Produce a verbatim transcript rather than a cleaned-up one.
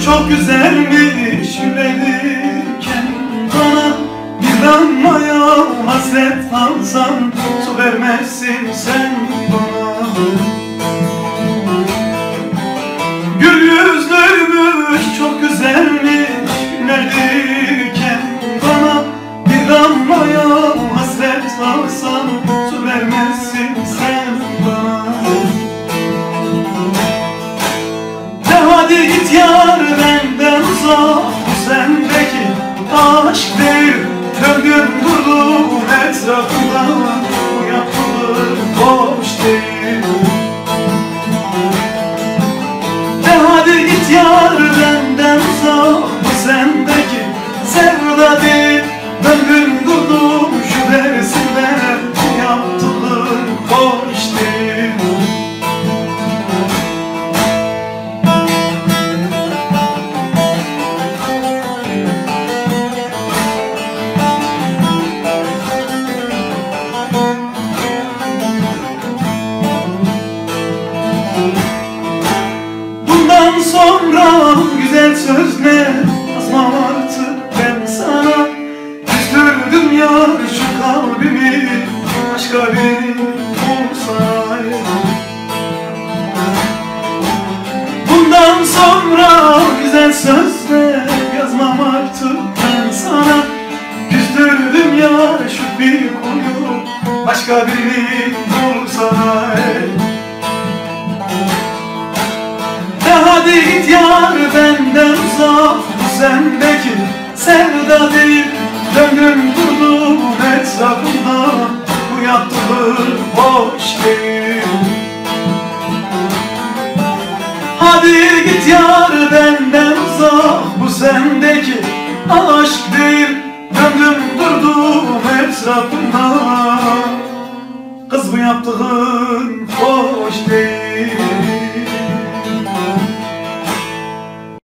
çok güzelmiş gülerken bana bir damlaya hasret kalsam su vermezsin sen bana. Gül yüzlüymüş çok güzelmiş gülerken bana bir damlaya hasret kalsam su vermezsin sen bana. Hadi git yar benden uzak, bu sendeki aşk değil. Döndüm durdum etrafında, bu yapılır boş değil. De hadi git yar benden uzak, bu sendeki sevda değil. Döndüm durdum şu dersinde, bu yapılır boş değil. Bundan sonra güzel sözler yazmam artık ben sana. Küstürdüm yar şu kalbimi, başka biri bulsana. Bundan sonra güzel sözler yazmam artık ben sana. Küstürdüm yar şu bir koyu, başka biri bulsana. Hadi git yar benden uzak, bu sendeki sevda değil. Döndüm durdum etrafında, bu yaptığın boş değil. Hadi git yar benden uzak, bu sendeki aşk değil. Döndüm durdum etrafında, kız bu yaptığın boş değil.